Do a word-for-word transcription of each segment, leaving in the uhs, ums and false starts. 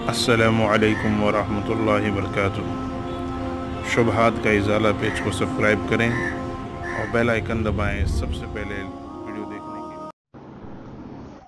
अस्सलामु अलैकुम वरहमतुल्लाहि वबरकातुहू। शुबहात का इज़ाला पेज को सब्सक्राइब करें और बेल आइकन दबाएं सबसे पहले वीडियो देखने के लिए।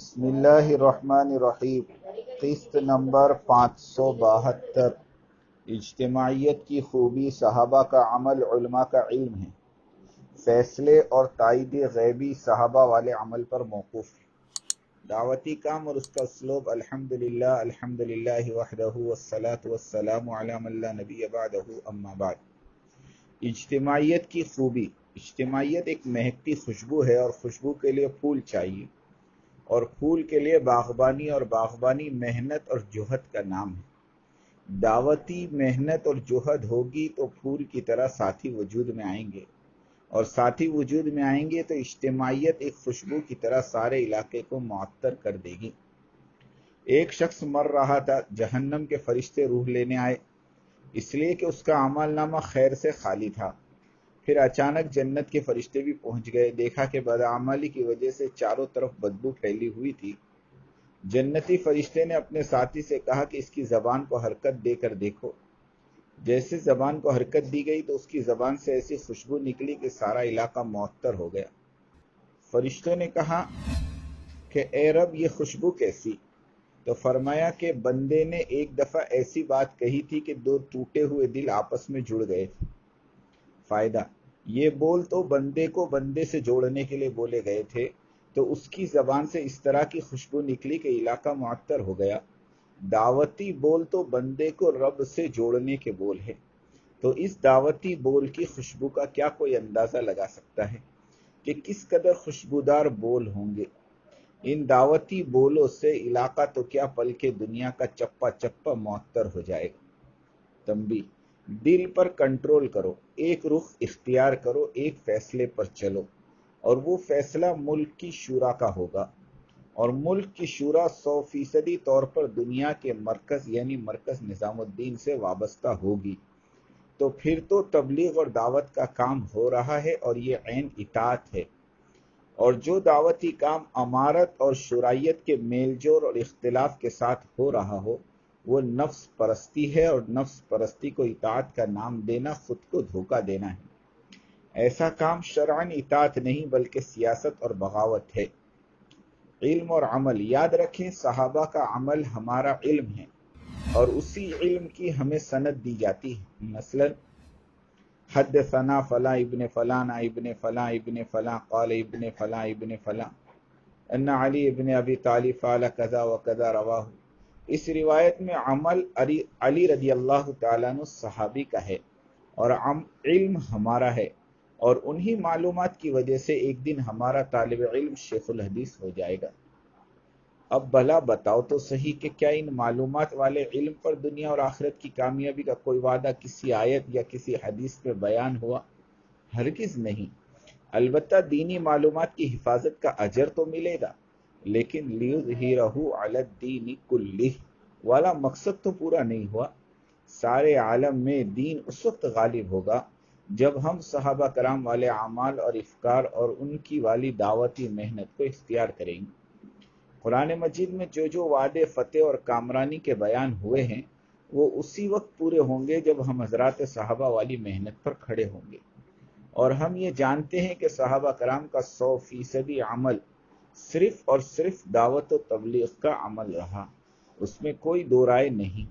बिस्मिल्लाहिर्रहमानिर्रहीम। किस्त नंबर पाँच सौ बहत्तर। इज्तिमाइयत की खूबी सहाबा का अमल उलमा का इल्म है। फैसले और ताईद गैबी सहाबा वाले अमल पर मौकूफ है। दावती काम और उसका उसलूब अल्हम्दुलिल्लाह अल्हम्दुलिल्लाह वहदहु वस्सलातु वस्सलामु अला मन ला नबिय्य बअदहु अम्मा बाद। इज्तिमाइयत की खूबी। इज्तिमाइयत एक महकती खुशबू है और खुशबू के लिए फूल चाहिए, और फूल के लिए बागबानी, और बागबानी मेहनत और जुहद का नाम है। दावती मेहनत और जुहद होगी तो फूल की तरह साथी वजूद में आएंगे, और साथी वजूद में आएंगे तो इज्तिमाइयत एक खुशबू की तरह सारे इलाके को मुअत्तर कर देगी। एक शख्स मर रहा था, जहन्नम के फरिश्ते रूह लेने आए, इसलिए कि उसका अमल नामा खैर से खाली था। फिर अचानक जन्नत के फरिश्ते भी पहुंच गए। देखा कि बदआमली की वजह से चारों तरफ बदबू फैली हुई थी। जन्नती फरिश्ते ने अपने साथी से कहा कि इसकी जबान को हरकत देकर देखो। जैसे जबान को हरकत दी गई तो उसकी जबान से ऐसी खुशबू निकली कि सारा इलाका मुअत्तर हो गया। फरिश्तों ने कहा कि ए रब, ये खुशबू कैसी? तो फरमाया कि बंदे ने एक दफा ऐसी बात कही थी कि दो टूटे हुए दिल आपस में जुड़ गए थे। फायदा, ये बोल तो बंदे को बंदे से जोड़ने के लिए बोले गए थे, तो उसकी जबान से इस तरह की खुशबू निकली कि इलाका मुअत्तर हो गया। दावती बोल तो बंदे को रब से जोड़ने के बोल है, तो इस दावती बोल की खुशबू का क्या कोई अंदाजा लगा सकता है कि किस कदर खुशबूदार बोल होंगे। इन दावती बोलों से इलाका तो क्या पल के दुनिया का चप्पा चप्पा मुअत्तर हो जाएगा। तंबी, दिल पर कंट्रोल करो, एक रुख इख्तियार करो, एक फैसले पर चलो, और वो फैसला मुल्क की शूरा का होगा, और मुल्क की शूरा सौ फीसदी तौर पर दुनिया के मरकज यानी मरकज निजामुद्दीन से वाबस्ता होगी। तो फिर तो तबलीग और दावत का काम हो रहा है, और ये ऐन इताअत है। और जो दावती काम अमारत और शुरायत के मेलजोल और इख्तिलाफ के साथ हो रहा हो, वो नफ्स परस्ती है, और नफ्स परस्ती को इताअत का नाम देना खुद को धोखा देना है। ऐसा काम शरअन इताअत नहीं बल्कि सियासत और बगावत है। इल्म और अमल। याद रखें, सहाबा का अमल हमारा इल्म है, और उसी इल्म की हमें सनद दी जाती है। मसलन हद्दसना फला इब्ने फलाना इब्ने फला इब्ने फला क़ाल इब्ने फला इब्ने फला अन्ना अली इब्ने अबी तालिब फ़अल कज़ा व कज़ा रवाहु। इस रिवायत में अमल अली अली रज़ी अल्लाह तआला अन्हु सहाबी का है, और अम इल्म हमारा है, और उन्हीं मालूमात की वजह से एक दिन हमारा तालिब इल्म शेखुल हदीस हो जाएगा। अब भला बताओ तो सही कि क्या इन मालूमात वाले इल्म पर दुनिया और आखिरत की कामयाबी का कोई वादा किसी आयत या किसी हदीस में बयान हुआ? हरगिज नहीं। अलबत्ता दीनी मालूमात की हिफाजत का अजर तो मिलेगा, लेकिन लियुज़हिरहु अला दीनी कुल्लिह वाला मकसद तो पूरा नहीं हुआ। सारे आलम में दीन उस वक्त गालिब होगा जब हम सहाबा कराम वाले अमाल और इफ्कार और उनकी वाली दावती मेहनत को इख्तियार करेंगे। कुरान मजीद में जो जो वादे फतेह और कामरानी के बयान हुए हैं, वो उसी वक्त पूरे होंगे जब हम हजरात सहाबा वाली मेहनत पर खड़े होंगे। और हम ये जानते हैं कि सहाबा कराम का सौ फीसदी अमल सिर्फ और सिर्फ दावत और तबलीग का अमल रहा, उसमें कोई दो राय नहीं।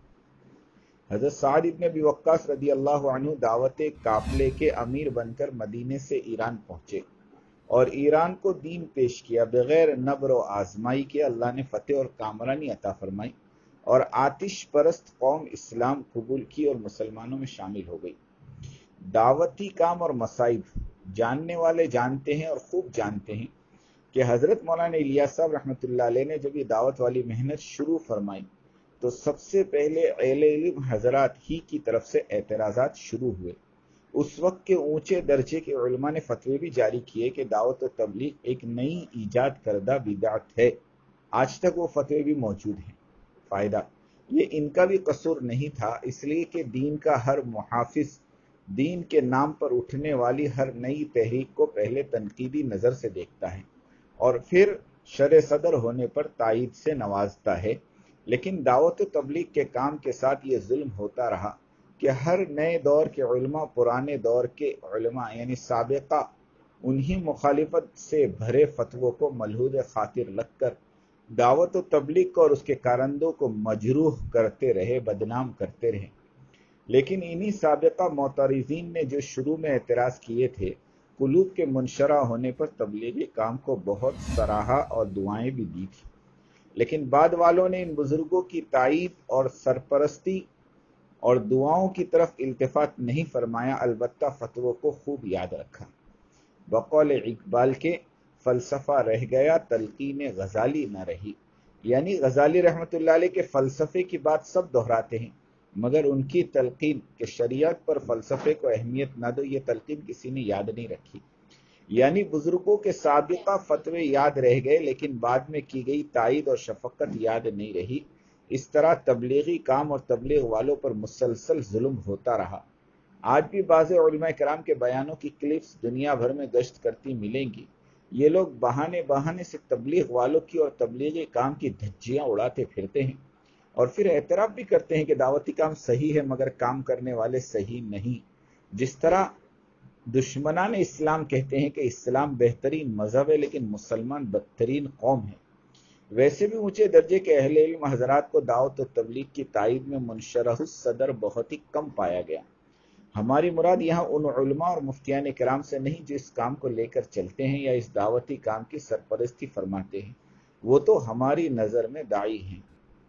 हज़रत साद इब्न अबी वक्कास रदी अल्लाह अन्हु दावत काफले के अमीर बनकर मदीने से ईरान पहुंचे, और ईरान को दीन पेश किया। बगैर नब्र और आजमाई के अल्लाह ने फतेह और कामरानी अता फरमाई, और आतिश परस्त कौम इस्लाम कबूल की और मुसलमानों में शामिल हो गई। दावती काम और मसाइब। जानने वाले जानते हैं और खूब जानते हैं कि हजरत मौलाना इलियास साहब रहमतुल्लाह अलैह ने जब ये दावत वाली मेहनत शुरू फरमाई, तो सबसे पहले अहले इल्म हजरात ही की तरफ से एतराज़ात शुरू हुए। उस वक्त के ऊंचे दर्जे के उलमा ने फतवे भी जारी किए कि दावत और तबलीग एक नई ईजाद करदा बिदअत है। आज तक वो फतवे भी मौजूद हैं। फायदा, ये इनका भी कसूर नहीं था, इसलिए कि दीन का हर मुहाफिज दीन के नाम पर उठने वाली हर नई तहरीक को पहले तनकीदी नजर से देखता है, और फिर शर सदर होने पर तायीद से नवाजता है। لیکن دعوت و تبلیغ کے کام کے ساتھ یہ ظلم ہوتا رہا کہ ہر نئے دور کے علماء پرانے دور کے علماء یعنی سابقہ انہی مخالفت سے بھرے فتووں کو ملحوظ خاطر رکھ کر دعوت و تبلیغ کو اور اس کے کارندوں کو مجروح کرتے رہے، بدنام کرتے رہے۔ لیکن انہی سابقہ معترضین نے جو شروع میں اعتراض کیے تھے، قلوب کے منشرح ہونے پر تبلیغی کام کو بہت سراہا اور دعائیں بھی دی تھی، لیکن بعد والوں نے ان بزرگوں کی تائید اور سرپرستی اور دعاؤں کی طرف التفات نہیں فرمایا، البتہ فتووں کو خوب یاد رکھا۔ بقول اقبال کے فلسفہ رہ گیا تلقین غزالی نہ رہی، یعنی غزالی رحمۃ اللہ علیہ کے فلسفے کی بات سب دہراتے ہیں، مگر ان کی تلقین کہ شریعت پر فلسفے کو اہمیت نہ دو، یہ تلقین کسی نے یاد نہیں رکھی۔ یعنی بزرگوں کے سابقہ فتوے یاد رہ گئے لیکن بعد میں کی گئی تائید اور شفقت یاد نہیں رہی۔ اس طرح تبلیغی کام اور تبلیغ والوں پر مسلسل ظلم ہوتا رہا۔ آج بھی بعض علماء کرام کے بیانوں کی کلپس دنیا بھر میں گشت کرتی ملیں گی۔ یہ لوگ بہانے بہانے سے تبلیغ والوں کی اور تبلیغی کام کی دھجیاں اڑاتے پھرتے ہیں اور پھر اعتراف بھی کرتے ہیں کہ دعوتی کام صحیح ہے مگر کام کرنے والے صحیح نہیں۔ جس طرح دشمنان اسلام کہتے ہیں کہ اسلام بہترین مذہب ہے لیکن مسلمان بدترین قوم ہے، ویسے بھی اونچے درجے کے اہل علم حضرات کو دعوت و تبلیغ کی تائید میں منشرح الصدر بہت ہی کم پایا گیا۔ ہماری مراد یہاں ان علماء اور مفتیان کرام سے نہیں جو اس کام کو لے کر چلتے ہیں یا اس دعوتی کام کی سرپرستی فرماتے ہیں، وہ تو ہماری نظر میں داعی ہیں۔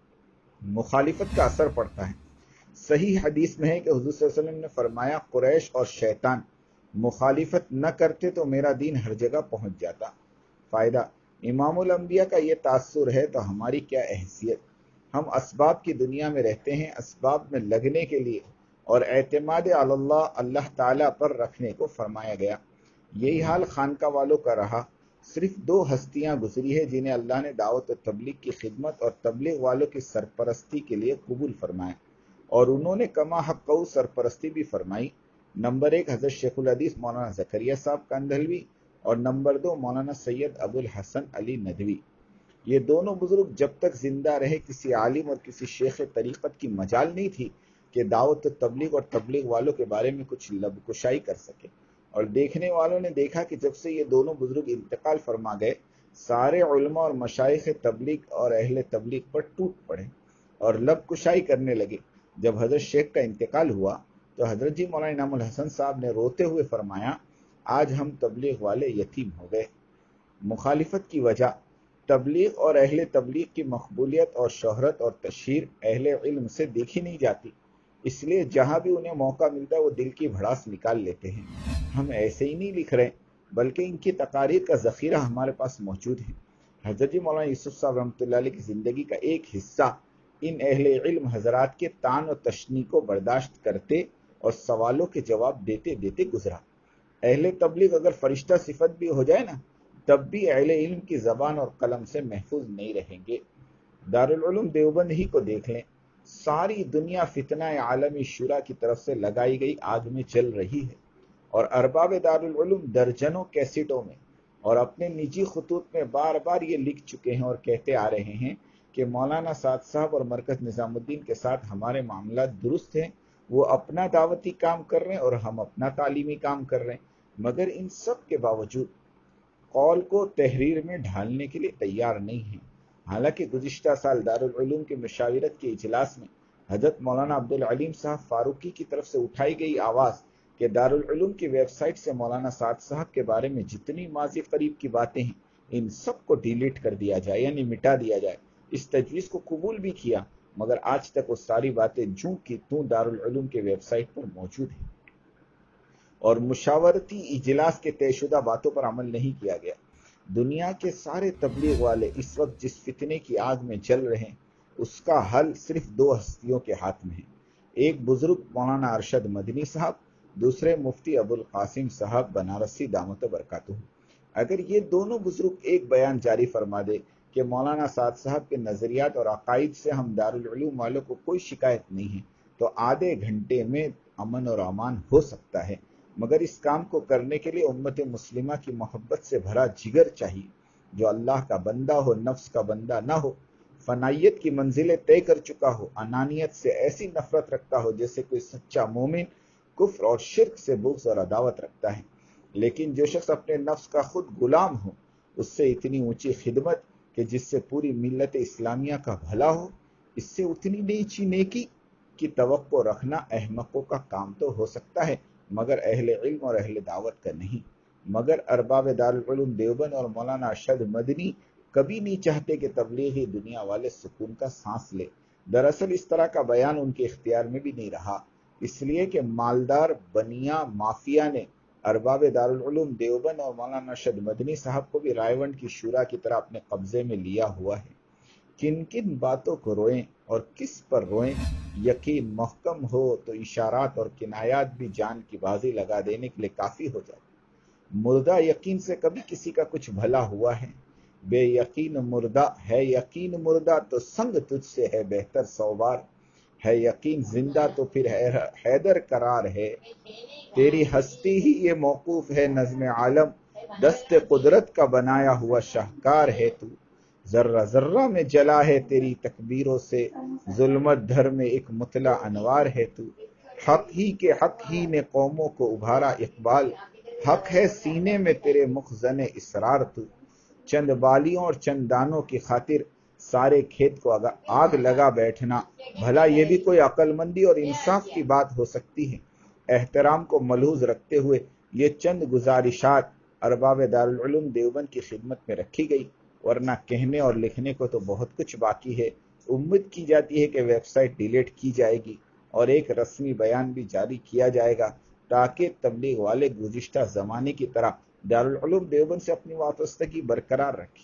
مخالفت کا اثر پڑتا ہے۔ صحیح حدیث میں ہے کہ حضور صلی اللہ علیہ وسلم نے فرمایا، قریش اور شیطان مخالفت نہ کرتے تو میرا دین ہر جگہ پہنچ جاتا۔ فائدہ، امام الانبیاء کا یہ تاثر ہے تو ہماری کیا حیثیت؟ ہم اسباب کی دنیا میں رہتے ہیں، اسباب میں لگنے کے لیے اور اعتماد علی اللہ اللہ تعالیٰ پر رکھنے کو فرمایا گیا۔ یہی حال خانقاہ والوں کا رہا۔ صرف دو ہستیاں گزری ہے جنہیں اللہ نے دعوت و تبلیغ کی خدمت اور تبلیغ والوں کی سرپرستی کے لیے قبول فرمایا، اور انہوں نے کما حق سرپرستی بھی فرمائی۔ نمبر ایک حضرت شیخ الحدیث مولانا زکریا صاحب کاندھلوی، اور نمبر دو مولانا سید ابو الحسن علی ندوی۔ یہ دونوں بزرگ جب تک زندہ رہے کسی عالم اور کسی شیخ طریقت کی مجال نہیں تھی کہ دعوت و تبلیغ اور تبلیغ والوں کے بارے میں کچھ لب کشائی کر سکے، اور دیکھنے والوں نے دیکھا کہ جب سے یہ دونوں بزرگ انتقال فرما گئے، سارے علماء اور مشائخ تبلیغ اور اہل تبلیغ پر ٹوٹ پڑے اور لب کشائی کرنے لگے۔ جب حضرت شیخ کا انتقال ہوا تو حضرت جی مولانا انعام الحسن صاحب نے روتے ہوئے فرمایا، آج ہم تبلیغ والے یتیم ہو گئے۔ مخالفت کی وجہ، تبلیغ اور اہل تبلیغ کی مقبولیت اور شہرت اور تشہیر اہل علم سے دیکھی نہیں جاتی، اس لیے جہاں بھی انہیں موقع ملتا ہے وہ دل کی بھڑاس نکال لیتے ہیں۔ ہم ایسے ہی نہیں لکھ رہے بلکہ ان کی تقاریر کا ذخیرہ ہمارے پاس موجود ہے۔ حضرت جی مولانا یوسف صاحب رحمۃ اللہ علیہ کی زندگی کا ایک حصہ ان اہل علم حضرات کے طعن و تشنیع کو برداشت کرتے اور سوالوں کے جواب دیتے دیتے گزرا۔ اہل تبلیغ اگر فرشتہ صفت بھی ہو جائے نا، تب بھی اہل علم کی زبان اور قلم سے محفوظ نہیں رہیں گے۔ دارالعلوم دیوبند ہی کو دیکھ لیں، ساری دنیا فتنہ عالمی شورا کی طرف سے لگائی گئی آگ میں جل رہی ہے، اور ارباب دارالعلوم درجنوں کیسٹوں میں اور اپنے نجی خطوط میں بار بار یہ لکھ چکے ہیں اور کہتے آ رہے ہیں کہ مولانا سعد صاحب اور مرکز نظام الدین کے ساتھ ہمارے معاملات درست ہیں، وہ اپنا دعوتی کام کر رہے ہیں اور ہم اپنا تعلیمی کام کر رہے ہیں، مگر ان سب کے باوجود قول کو تحریر میں ڈھالنے کے لیے تیار نہیں ہیں۔ حالانکہ گزشتہ سال دارالعلوم کے مشاورت کے اجلاس میں حضرت مولانا عبدالعلیم صاحب فاروقی کی طرف سے اٹھائی گئی آواز کہ دارالعلوم کی ویب سائٹ سے مولانا سعد صاحب کے بارے میں جتنی ماضی قریب کی باتیں ہیں ان سب کو ڈیلیٹ کر دیا جائے، یعنی مٹا دیا جائے، اس تجویز کو قبول بھی کیا، مگر آج تک وہ ساری باتیں جوں کی توں دارالعلوم کے ویب سائٹ پر موجود ہیں اور مشاورتی اجلاس کے طے شدہ باتوں پر عمل نہیں کیا گیا۔ دنیا کے سارے تبلیغ والے اس وقت جس فتنے کی آگ میں جل رہے ہیں اس کا حل صرف دو ہستیوں کے ہاتھ میں ہے، ایک بزرگ مولانا ارشد مدنی صاحب، دوسرے مفتی ابو القاسم صاحب بنارسی دامت برکاتہ۔ اگر یہ دونوں بزرگ ایک بیان جاری فرما دے کہ مولانا سعد صاحب کے نظریات اور عقائد سے ہم دارالعلوم والوں کو کوئی شکایت نہیں ہے تو آدھے گھنٹے میں امن اور امان ہو سکتا ہے، مگر اس کام کو کرنے کے لیے امت مسلمہ کی محبت سے بھرا جگر چاہیے، جو اللہ کا بندہ ہو، نفس کا بندہ نہ ہو۔ فنائیت کی منزلیں طے کر چکا ہو، انانیت سے ایسی نفرت رکھتا ہو جیسے کوئی سچا مومن کفر اور شرک سے بغض اور عداوت رکھتا ہے۔ لیکن جو شخص اپنے نفس کا خود غلام ہو، اس سے اتنی اونچی خدمت کہ جس سے پوری ملت اسلامیہ کا بھلا ہو، اس سے اتنی نیچی نیکی کی توقع رکھنا احمقوں کا کام تو ہو سکتا ہے، مگر اہل علم اور اہل دعوت کا نہیں۔ مگر ارباب دارالعلوم دیوبند اور مولانا ارشد مدنی کبھی نہیں چاہتے کہ تبلیغی دنیا والے سکون کا سانس لے۔ دراصل اس طرح کا بیان ان کے اختیار میں بھی نہیں رہا، اس لیے کہ مالدار بنیا مافیا نے ارباب دارالعلوم دیوبند اور مولانا ارشد مدنی صاحب کو بھی رائے ونڈ کی شورا کی طرح اپنے قبضے میں لیا ہوا ہے۔ کن کن باتوں کو روئیں اور کس پر روئیں، یقین محکم ہو تو اشارات اور کنایات بھی جان کی بازی لگا دینے کے لیے کافی ہو جاتے۔ مردہ یقین سے کبھی کسی کا کچھ بھلا ہوا ہے؟ بے یقین مردہ ہے، یقین مردہ تو سنگ تجھ سے ہے بہتر سو بار، ہے یقین زندہ تو پھر حیدر قرار ہے، تیری ہستی ہی یہ موقوف ہے نظم عالم، دست قدرت کا بنایا ہوا شاہکار ہے تو، ذرہ ذرہ میں جلا ہے تیری تکبیروں سے، ظلمت دھر میں ایک مطلع انوار ہے تو، حق ہی کے حق ہی نے قوموں کو ابھارا اقبال، حق ہے سینے میں تیرے مخزن اسرار تو، چند بالیوں اور چند دانوں کی خاطر سارے کھیت کو آگ لگا بیٹھنا، بھلا یہ بھی کوئی عقل مندی اور انصاف کی بات ہو سکتی ہے؟ احترام کو ملحوظ رکھتے ہوئے یہ چند گزارشات ارباب دارالعلوم دیوبند کی خدمت میں رکھی گئی، ورنہ کہنے اور لکھنے کو تو بہت کچھ باقی ہے۔ امید کی جاتی ہے کہ ویب سائٹ ڈیلیٹ کی جائے گی اور ایک رسمی بیان بھی جاری کیا جائے گا تاکہ تبلیغ والے گزشتہ زمانے کی طرح دارالعلوم دیوبند سے اپنی وابستگی برقرار رکھیں۔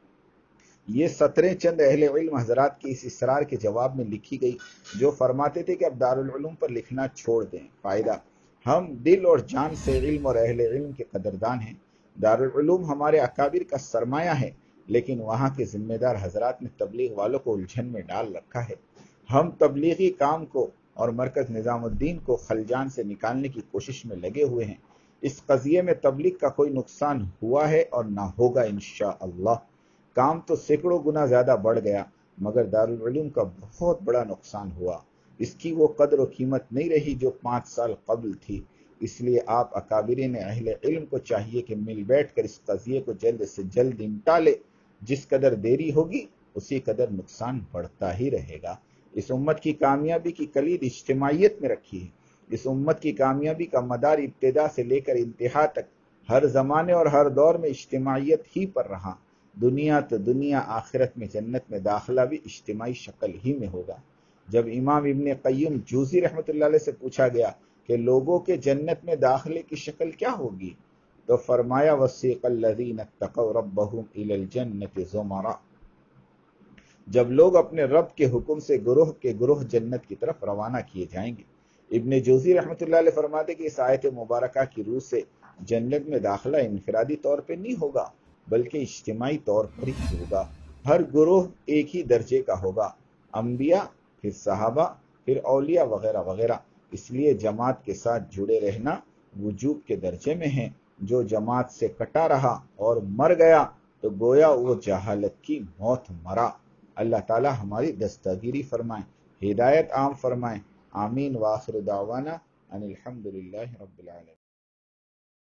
یہ سطریں چند اہل علم حضرات کے اس اصرار کے جواب میں لکھی گئی جو فرماتے تھے کہ اب دارالعلوم پر لکھنا چھوڑ دیں۔ فائدہ: ہم دل اور جان سے علم اور اہل علم کے قدردان ہیں۔ دارالعلوم ہمارے اکابر کا سرمایہ ہے، لیکن وہاں کے ذمہ دار حضرات نے تبلیغ والوں کو الجھن میں ڈال رکھا ہے۔ ہم تبلیغی کام کو اور مرکز نظام الدین کو خلجان سے نکالنے کی کوشش میں لگے ہوئے ہیں۔ اس قضیے میں تبلیغ کا کوئی نقصان ہوا ہے اور نہ ہوگا انشاءاللہ۔ کام تو سینکڑوں گنا زیادہ بڑھ گیا، مگر دارالعلوم کا بہت بڑا نقصان ہوا۔ اس کی وہ قدر و قیمت نہیں رہی جو پانچ سال قبل تھی۔ اس لیے آپ اکابرین اہل علم کو چاہیے کہ مل بیٹھ کر اس قضیے کو جلد سے جلد نمٹا لے۔ جس قدر دیری ہوگی اسی قدر نقصان بڑھتا ہی رہے گا۔ اس امت کی کامیابی کی کلید اجتماعیت میں رکھی ہے۔ اس امت کی کامیابی کا مدار ابتدا سے لے کر انتہا تک ہر زمانے اور ہر دور میں اجتماعیت ہی پر رہا۔ دنیا تو دنیا، آخرت میں جنت میں داخلہ بھی اجتماعی شکل ہی میں ہوگا۔ جب امام ابن قیم جوزی رحمۃ اللہ علیہ سے پوچھا گیا کہ لوگوں کے جنت میں داخلے کی شکل کیا ہوگی، تو فرمایا وَسِيقَ الَّذِينَ اتَّقَوْا رَبَّهُمْ إِلَى الْجَنَّةِ زُمَرًا۔ جب لوگ اپنے رب کے حکم سے گروہ کے گروہ جنت کی طرف روانہ کیے جائیں گے۔ ابن جوزی رحمۃ اللہ علیہ فرماتے کہ اس آیت مبارکہ کی روح سے جنت میں داخلہ انفرادی طور پہ نہیں ہوگا بلکہ اجتماعی طور پر ہی ہوگا۔ ہر گروہ ایک ہی درجے کا ہوگا، انبیاء، پھر صحابہ، پھر اولیاء وغیرہ وغیرہ۔ اس لیے جماعت کے ساتھ جڑے رہنا وجوب کے درجے میں ہے۔ جو جماعت سے کٹا رہا اور مر گیا تو گویا وہ جہالت کی موت مرا۔ اللہ تعالی ہماری دستگیری فرمائیں، ہدایت عام فرمائیں۔ آمین۔ وآخر دعوانا ان الحمد للہ رب العالمین۔